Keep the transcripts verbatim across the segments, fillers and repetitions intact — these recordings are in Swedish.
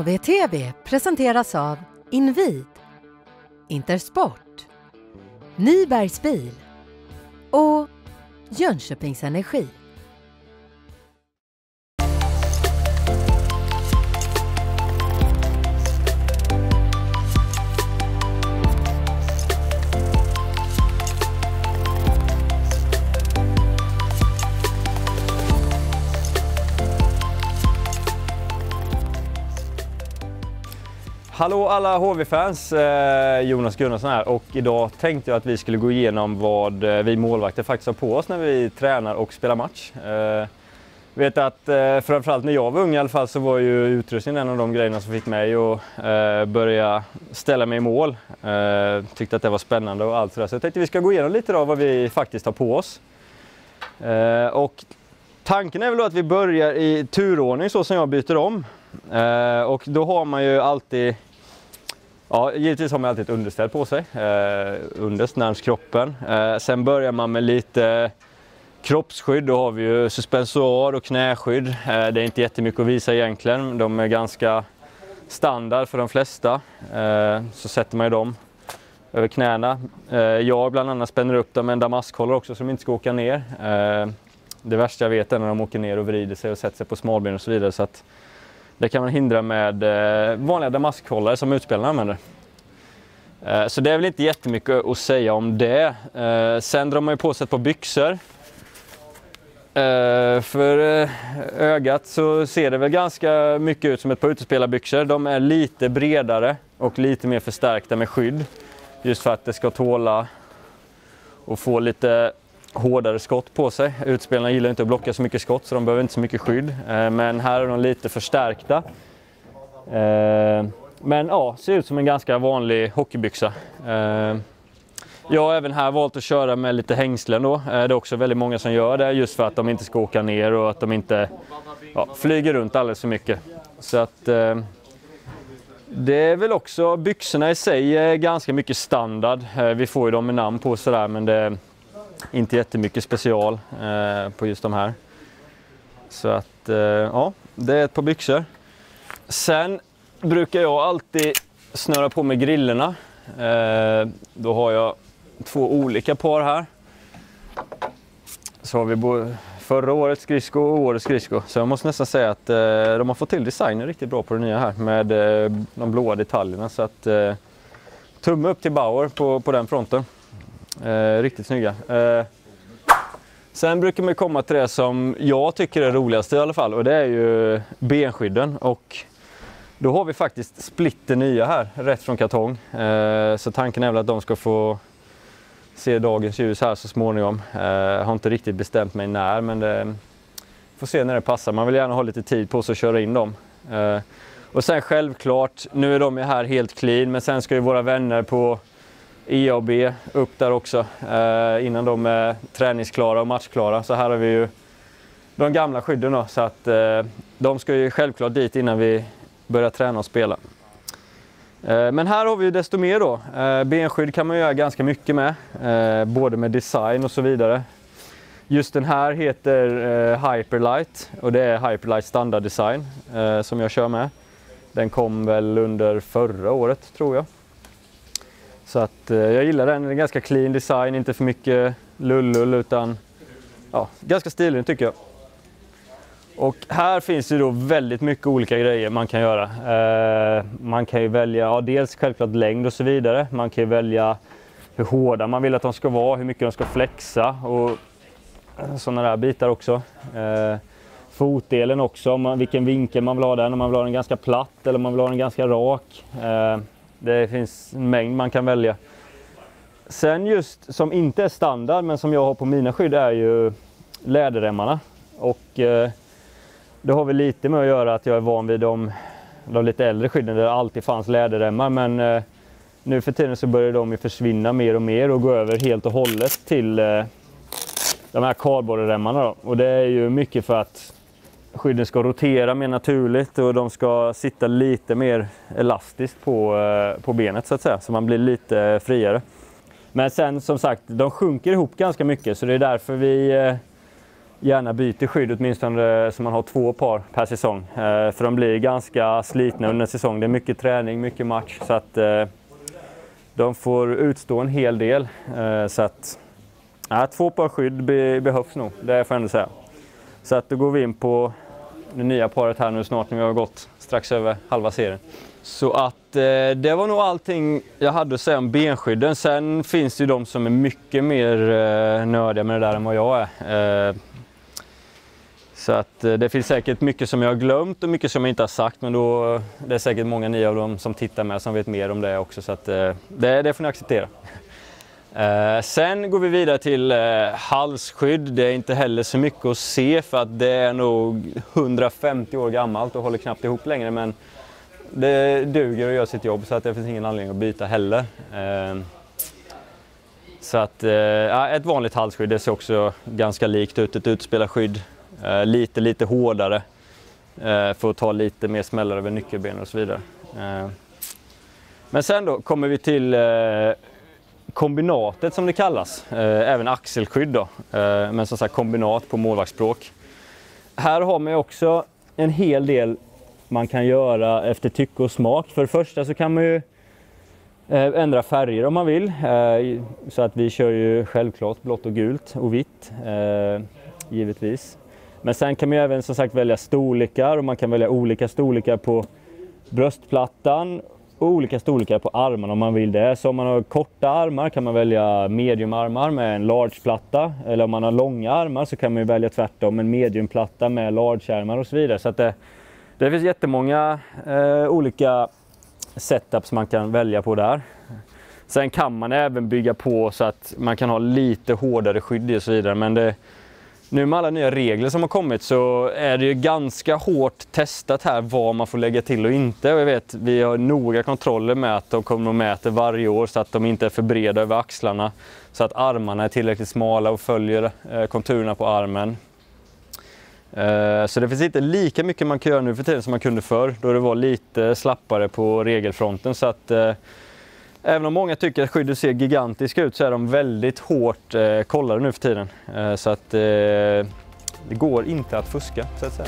H V T V presenteras av Invid, Intersport, Nybergs bil och Jönköpings Energi. Hallå alla H V-fans, eh, Jonas Gunnarsson här, och idag tänkte jag att vi skulle gå igenom vad eh, vi målvakter faktiskt har på oss när vi tränar och spelar match. Eh, vet att eh, framförallt när jag var ung i alla fall så var ju utrustningen en av de grejerna som fick mig att eh, börja ställa mig i mål. Eh, tyckte att det var spännande och allt sådär, så jag tänkte att vi ska gå igenom lite av vad vi faktiskt har på oss. Eh, och tanken är väl då att vi börjar i turordning så som jag byter om. Eh, och då har man ju alltid, ja givetvis har man alltid ett underställ på sig, eh, underst närmast kroppen. Eh, sen börjar man med lite kroppsskydd, då har vi ju suspensoar och knäskydd. Eh, det är inte jättemycket att visa egentligen, de är ganska standard för de flesta. Eh, så sätter man ju dem över knäna. Eh, jag bland annat spänner upp dem med en damaskhållare också så de inte ska åka ner. Eh, det värsta jag vet är när de åker ner och vrider sig och sätter sig på smalben och så vidare, så att det kan man hindra med eh, vanliga damaskhållare som utspelarna använder. Eh, så det är väl inte jättemycket att säga om det. Eh, sen drar man ju på sig ett par byxor. Eh, för eh, ögat så ser det väl ganska mycket ut som ett par utespelarbyxor. De är lite bredare och lite mer förstärkta med skydd. Just för att det ska tåla och få lite hårdare skott på sig. Utspelarna gillar inte att blocka så mycket skott så de behöver inte så mycket skydd. Eh, men här är de lite förstärkta. Eh, men ja, ser ut som en ganska vanlig hockeybyxa. Eh, jag har även här valt att köra med lite hängslen då. Eh, det är också väldigt många som gör det just för att de inte ska åka ner och att de inte ja, flyger runt alldeles för mycket. Så att eh, det är väl också, byxorna i sig är ganska mycket standard. Eh, vi får ju dem med namn på sådär, men det är inte jättemycket special eh, på just de här. Så att eh, ja, det är ett par byxor. Sen brukar jag alltid snöra på med grillorna. Eh, då har jag två olika par här. Så har vi både förra årets skridsko och årets skridsko. Så jag måste nästan säga att eh, de har fått till designen riktigt bra på det nya här med eh, de blåa detaljerna. Så att eh, tumme upp till Bauer på, på den fronten. Eh, riktigt snygga. Eh, sen brukar man komma till det som jag tycker är roligast i alla fall, och det är ju benskydden, och då har vi faktiskt splitter nya här rätt från kartong. Eh, så tanken är väl att de ska få se dagens ljus här så småningom. Eh, jag har inte riktigt bestämt mig när, men det får se när det passar. Man vill gärna ha lite tid på sig att köra in dem. Eh, och sen självklart, nu är de här helt clean, men sen ska ju våra vänner på E A B upp där också eh, innan de är träningsklara och matchklara. Så här har vi ju de gamla skydden då, så att eh, de ska ju självklart dit innan vi börjar träna och spela. Eh, men här har vi ju desto mer då. Eh, benskydd kan man göra ganska mycket med, eh, både med design och så vidare. Just den här heter eh, Hyperlight, och det är Hyperlight standard design eh, som jag kör med. Den kom väl under förra året tror jag. Så att eh, jag gillar den, en ganska clean design, inte för mycket lullull utan ja, ganska stilig tycker jag. Och här finns det då väldigt mycket olika grejer man kan göra. Eh, man kan ju välja, ja, dels självklart längd och så vidare. Man kan ju välja hur hårda man vill att de ska vara, hur mycket de ska flexa och sådana där bitar också. Eh, fotdelen också, man, vilken vinkel man vill ha den, om man vill ha den ganska platt eller om man vill ha den ganska rak. Eh, Det finns en mängd man kan välja. Sen just som inte är standard men som jag har på mina skydd är ju läderremmarna. Och eh, det har väl lite med att göra att jag är van vid de, de lite äldre skydden där det alltid fanns läderremmar. Men eh, nu för tiden så börjar de ju försvinna mer och mer och gå över helt och hållet till eh, de här kardborreremmarna då. Och det är ju mycket för att skydden ska rotera mer naturligt och de ska sitta lite mer elastiskt på, på benet så att säga, så man blir lite friare. Men sen som sagt, de sjunker ihop ganska mycket så det är därför vi gärna byter skydd åtminstone så man har två par per säsong. För de blir ganska slitna under säsong. Det är mycket träning, mycket match så att de får utstå en hel del. Så att ja, två par skydd behövs nog, det får jag ändå säga. Så att då går vi in på det nya paret här nu snart när vi har gått strax över halva serien. Så att eh, det var nog allting jag hade att säga om benskydden. Sen finns det ju de som är mycket mer eh, nördiga med det där än vad jag är. Eh, så att eh, det finns säkert mycket som jag har glömt och mycket som jag inte har sagt. Men då det är säkert många ni av dem som tittar med som vet mer om det också. Så att eh, det, det får ni acceptera. Eh, sen går vi vidare till eh, halsskydd. Det är inte heller så mycket att se för att det är nog hundrafemtio år gammalt och håller knappt ihop längre. Men det duger att göra sitt jobb så att det finns ingen anledning att byta heller. Eh, så att eh, ett vanligt halsskydd, det ser också ganska likt ut. Ett utspelarskydd. Eh, lite lite hårdare. Eh, för att ta lite mer smällar över nyckelben och så vidare. Eh, men sen då kommer vi till eh, kombinatet som det kallas, eh, även axelskydd då, eh, men som sagt kombinat på målvaktsspråk. Här har man också en hel del man kan göra efter tycke och smak. För det första så kan man ju eh, ändra färger om man vill, eh, så att vi kör ju självklart blått och gult och vitt, eh, givetvis. Men sen kan man ju även som sagt välja storlekar och man kan välja olika storlekar på bröstplattan. Och olika storlekar på armarna om man vill det. Så om man har korta armar kan man välja mediumarmar med en large-platta. Eller om man har långa armar så kan man ju välja tvärtom en mediumplatta med large-armar och så vidare. Så att det, det finns jättemånga eh, olika setups man kan välja på där. Sen kan man även bygga på så att man kan ha lite hårdare skydd och så vidare. Men det, nu med alla nya regler som har kommit så är det ju ganska hårt testat här vad man får lägga till och inte. Och jag vet, vi har noga kontroller med att de kommer och mäter varje år så att de inte är för breda över axlarna. Så att armarna är tillräckligt smala och följer eh, konturerna på armen. Eh, så det finns inte lika mycket man kan göra nu för tiden som man kunde förr. Då det var lite slappare på regelfronten. Så att eh, även om många tycker att skyddet ser gigantiska ut så är de väldigt hårt eh, kollade nu för tiden. Eh, så att eh, det går inte att fuska så att säga.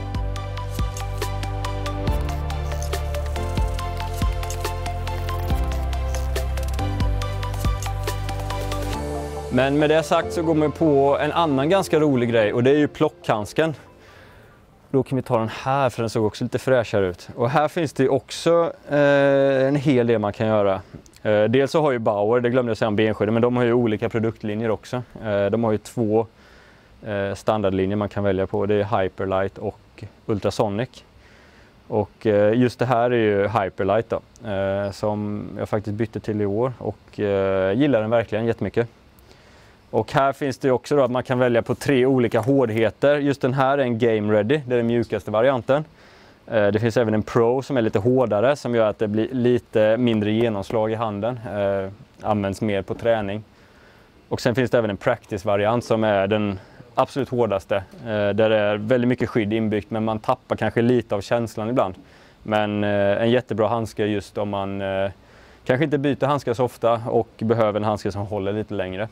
Men med det sagt så går man på en annan ganska rolig grej och det är ju plockhandsken. Då kan vi ta den här för den såg också lite fräschare ut. Och här finns det också eh, en hel del man kan göra. Eh, dels så har ju Bauer, det glömde jag säga om benskydden, men de har ju olika produktlinjer också. Eh, de har ju två eh, standardlinjer man kan välja på. Det är Hyperlight och Ultrasonic. Och eh, just det här är ju Hyperlight då, eh, som jag faktiskt bytte till i år och eh, gillar den verkligen jättemycket. Och här finns det också då att man kan välja på tre olika hårdheter. Just den här är en Game Ready, det är den mjukaste varianten. Eh, det finns även en Pro som är lite hårdare som gör att det blir lite mindre genomslag i handen. Eh, används mer på träning. Och sen finns det även en Practice-variant som är den absolut hårdaste. Eh, där det är väldigt mycket skydd inbyggt men man tappar kanske lite av känslan ibland. Men eh, en jättebra handske just om man eh, kanske inte byter handskar så ofta och behöver en handske som håller lite längre.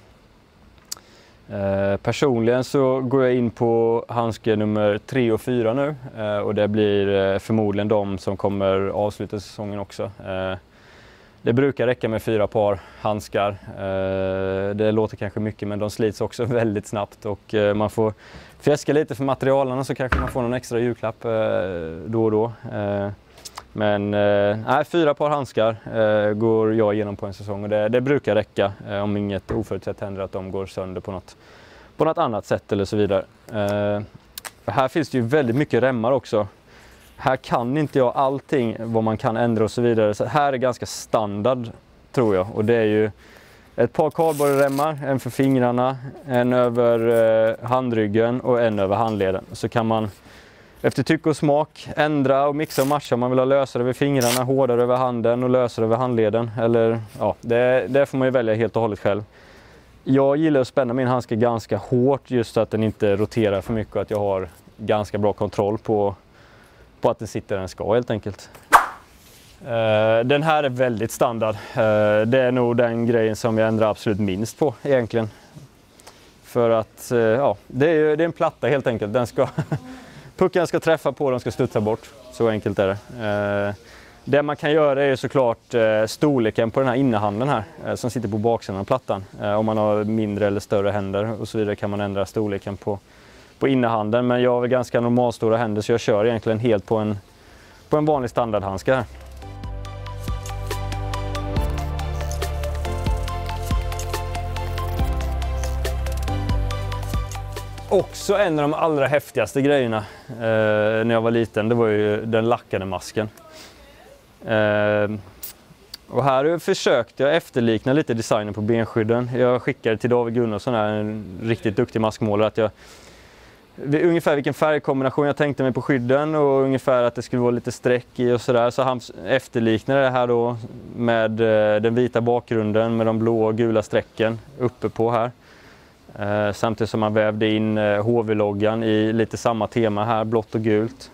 Eh, personligen så går jag in på handske nummer tre och fyra nu eh, och det blir eh, förmodligen de som kommer avsluta säsongen också. Eh, det brukar räcka med fyra par handskar. Eh, det låter kanske mycket men de slits också väldigt snabbt och eh, man får fjäska lite för materialarna så kanske man får någon extra julklapp eh, då och då. Eh, Men eh, nej, fyra par handskar eh, går jag igenom på en säsong och det, det brukar räcka eh, om inget oförutsett händer att de går sönder på något, på något annat sätt eller så vidare. Eh, här finns det ju väldigt mycket remmar också. Här kan inte jag allting vad man kan ändra och så vidare. Så här är ganska standard tror jag och det är ju ett par kardborreremmar, en för fingrarna, en över eh, handryggen och en över handleden. Så kan man efter tycke och smak ändra och mixa och matcha om man vill ha lösare över fingrarna, hårdare över handen och lösare över handleden. Eller, ja, det, det får man ju välja helt och hållet själv. Jag gillar att spänna min handske ganska hårt just så att den inte roterar för mycket och att jag har ganska bra kontroll på, på att den sitter där den ska helt enkelt. Uh, den här är väldigt standard. Uh, det är nog den grejen som jag ändrar absolut minst på egentligen. För att, eh, ja, det är, det är en platta helt enkelt. Den ska, pucken ska träffa på, den ska studsa bort. Så enkelt är det. Eh, det man kan göra är såklart eh, storleken på den här innehanden här eh, som sitter på baksidan av plattan. Eh, om man har mindre eller större händer och så vidare kan man ändra storleken på, på innehanden. Men jag har väl ganska normalstora händer så jag kör egentligen helt på en, på en vanlig standardhandska här. Också en av de allra häftigaste grejerna eh, när jag var liten, det var ju den lackade masken. Eh, och här försökte jag efterlikna lite designen på benskydden. Jag skickade till David Gunnarsson, här, en riktigt duktig maskmålare, att jag ungefär vilken färgkombination jag tänkte mig på skydden och ungefär att det skulle vara lite streck i och sådär. Så han efterliknade det här då med eh, den vita bakgrunden med de blå och gula strecken uppe på här. Eh, samtidigt som man vävde in eh, H V-loggan i lite samma tema här, blått och gult.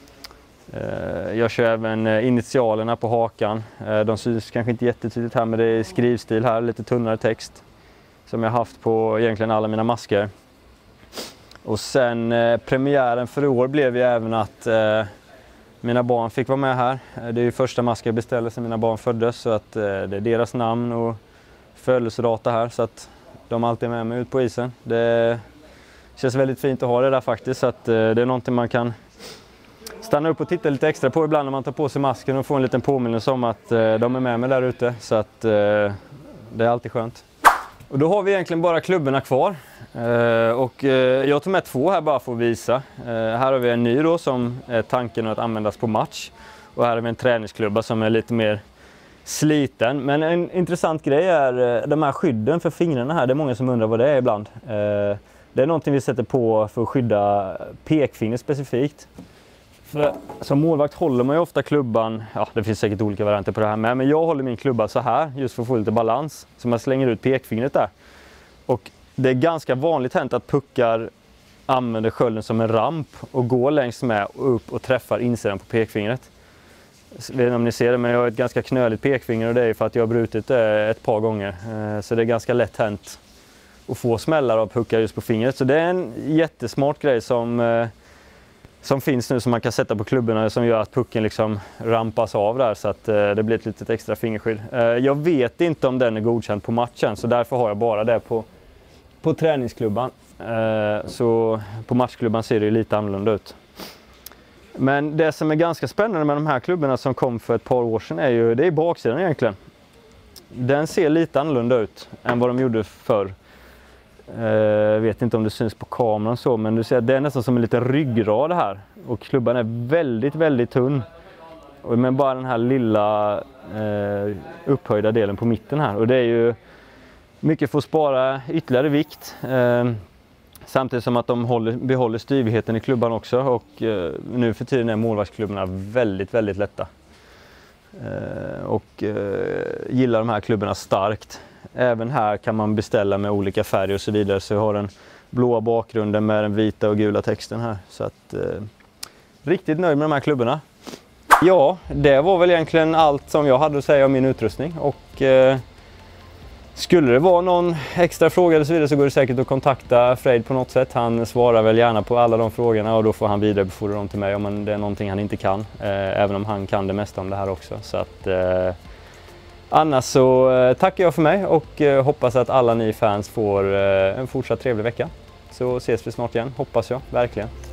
Eh, jag kör även eh, initialerna på hakan. Eh, de syns kanske inte jättetydligt här, men det är skrivstil här, lite tunnare text. Som jag haft på egentligen alla mina masker. Och sen eh, premiären för i år blev ju även att eh, mina barn fick vara med här. Eh, det är ju första masken jag beställde sedan mina barn föddes, så att eh, det är deras namn och födelsedata här. Så att de alltid är med mig ut på isen. Det känns väldigt fint att ha det där faktiskt, så att eh, det är någonting man kan stanna upp och titta lite extra på ibland när man tar på sig masken och får en liten påminnelse om att eh, de är med mig där ute, så att eh, det är alltid skönt. Och då har vi egentligen bara klubborna kvar eh, och eh, jag tog med två här bara för att visa. Eh, här har vi en ny då som är tanken att användas på match, och här har vi en träningsklubba som är lite mer sliten. Men en intressant grej är de här skydden för fingrarna här. Det är många som undrar vad det är ibland. Det är någonting vi sätter på för att skydda pekfingret specifikt. För som målvakt håller man ju ofta klubban, ja det finns säkert olika varianter på det här med, men jag håller min klubba så här just för att få lite balans. Så man slänger ut pekfingret där. Och det är ganska vanligt hänt att puckar använder skölden som en ramp och går längs med och upp och träffar insidan på pekfingret. Jag vet inte om ni ser det, men jag har ett ganska knöligt pekfinger och det är för att jag har brutit det ett par gånger. Så det är ganska lätt hänt att få smällar av puckar just på fingret. Så det är en jättesmart grej som, som finns nu som man kan sätta på klubborna som gör att pucken liksom rampas av där så att det blir ett litet extra fingerskydd. Jag vet inte om den är godkänd på matchen, så därför har jag bara det på, på träningsklubban. Så på matchklubban ser det lite annorlunda ut. Men det som är ganska spännande med de här klubborna som kom för ett par år sedan är ju, det är baksidan egentligen. Den ser lite annorlunda ut än vad de gjorde förr. Jag vet inte om det syns på kameran så, men du ser att det är nästan som en liten ryggrad här. Och klubban är väldigt, väldigt tunn. Men bara den här lilla eh, upphöjda delen på mitten här. Och det är ju mycket för att spara ytterligare vikt. Eh, Samtidigt som att de håller, behåller styvheten i klubban också, och eh, nu för tiden är målvaktsklubborna väldigt, väldigt lätta. Eh, och eh, gillar de här klubborna starkt. Även här kan man beställa med olika färger och så vidare, så jag har den blåa bakgrunden med den vita och gula texten här. Så att, eh, riktigt nöjd med de här klubborna. Ja, det var väl egentligen allt som jag hade att säga om min utrustning. Och, eh, Skulle det vara någon extra fråga eller så vidare så går det säkert att kontakta Fred på något sätt. Han svarar väl gärna på alla de frågorna och då får han vidarebefordra dem till mig om det är någonting han inte kan. Eh, även om han kan det mesta om det här också. Så att, eh, annars så eh, tackar jag för mig och eh, hoppas att alla ni fans får eh, en fortsatt trevlig vecka. Så ses vi snart igen, hoppas jag, verkligen.